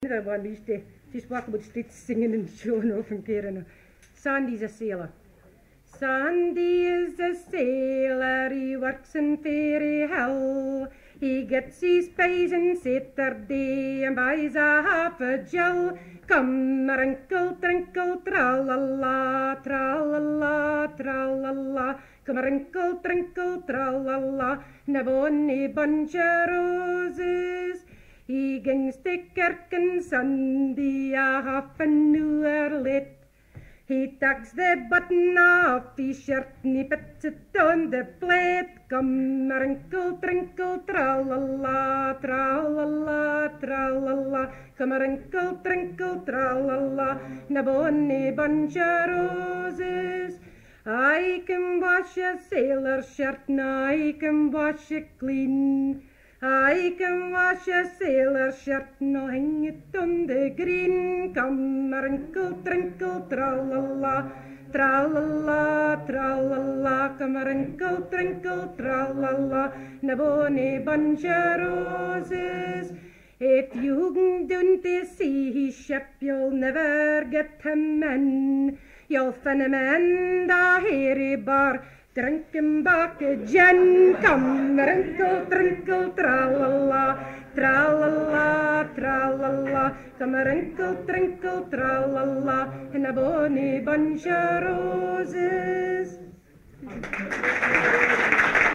One just walk about streets singing and showing off and caring. Sandy's a sailor. Sandy is a sailor, he works in fairy hell. He gets his pays on Saturday and buys a half a gill. Come, wrinkle, trinkle, tra-la-la, tra-la-la, tra-la-la. Come, wrinkle, trinkle, tra-la-la, na bonny bunch of roses. He gangs to kerk on Sunday a half an hour late. He takes the button off his shirt and he puts it on the plate. Come, wrinkle, trinkle, tra-la-la, tra-la-la, tra-la-la. Come, wrinkle, trinkle, tra-la-la, na bonny bunch of roses. I can wash a sailor shirt and I can wash it clean. I can wash a sailor shirt and I'll hang it on the green. Come, wrinkle, trinkle, tra-la-la, tra-la-la, tra-la-la. Come, wrinkle, trinkle, tra-la-la, na bonny bunch of roses. If you don't see his ship, you'll never get him in. You'll find him in the hairy bar, drinking back a gin. Come, wrinkle, trinkle, tra-la-la, tra-la-la, tra-la-la. Come, wrinkle, trinkle, tra-la-la, in a bonny bunch of roses.